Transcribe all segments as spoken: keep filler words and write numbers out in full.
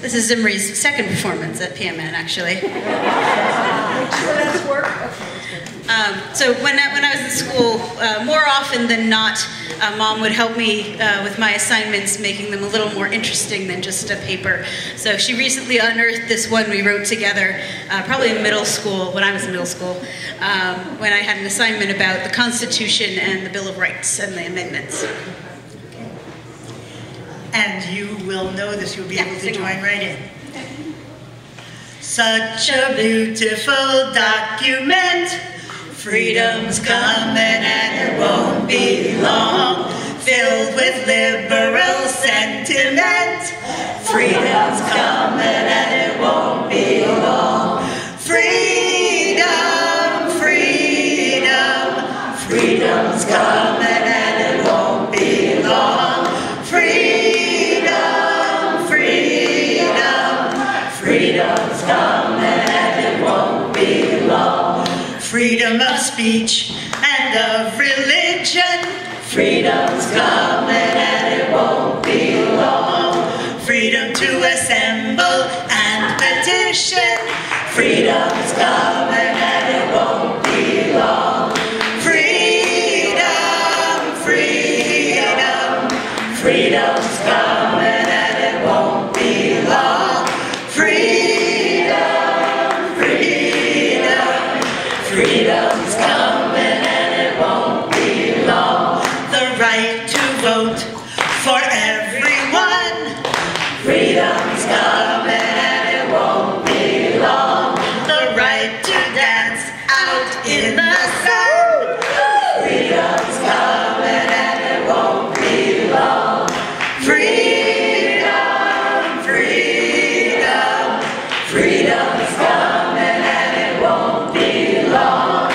This is Zimri's second performance at P M N, actually. Um, so when I, when I was in school, uh, more often than not, uh, Mom would help me uh, with my assignments, making them a little more interesting than just a paper. So she recently unearthed this one we wrote together, uh, probably in middle school, when I was in middle school, um, when I had an assignment about the Constitution and the Bill of Rights and the amendments. And you will know this, you'll be able to join right in. Such a beautiful document. Freedom's coming and it won't be long. Filled with liberal sentiment. Freedom's coming and it won't be long. Freedom, freedom, freedom's coming and it won't be long. Freedom, freedom, freedom's coming and it won't be long. Freedom of speech and of religion. Freedom's coming and it won't be long. Freedom to assemble and petition. Freedom's coming and it won't be long. Freedom, freedom, freedom's coming and it won't be long. Freedom, freedom, freedom's coming and it won't be long. The right to vote for everyone. Freedom's coming and it won't be long. The right to dance out in the sun. Freedom's coming and it won't be long. Freedom, freedom, freedom's coming and it won't be long.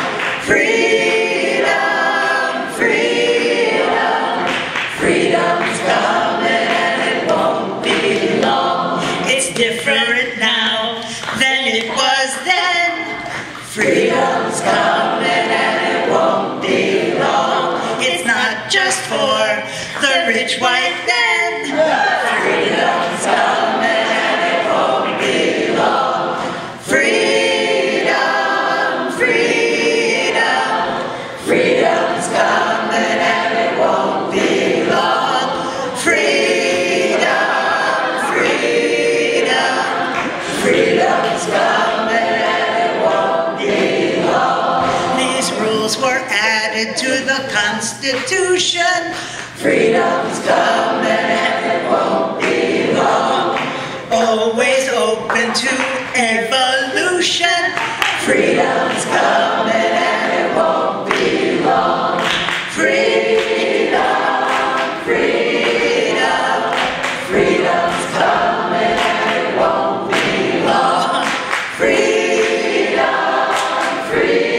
Freedom, freedom, freedom's coming and it won't be long. It's different now than it was then. Freedom's coming and it won't be long. It's not just for the rich white men. Freedom's coming and it won't be long. Freedom, freedom, freedom's coming and it won't be long. Freedom, freedom, freedom's coming and it won't be long. These rules were added to the Constitution. Freedom's coming and it won't be long. Always open to evolution. Freedom's coming and it won't be long. Freedom, freedom, freedom's coming and it won't be long. Freedom, freedom.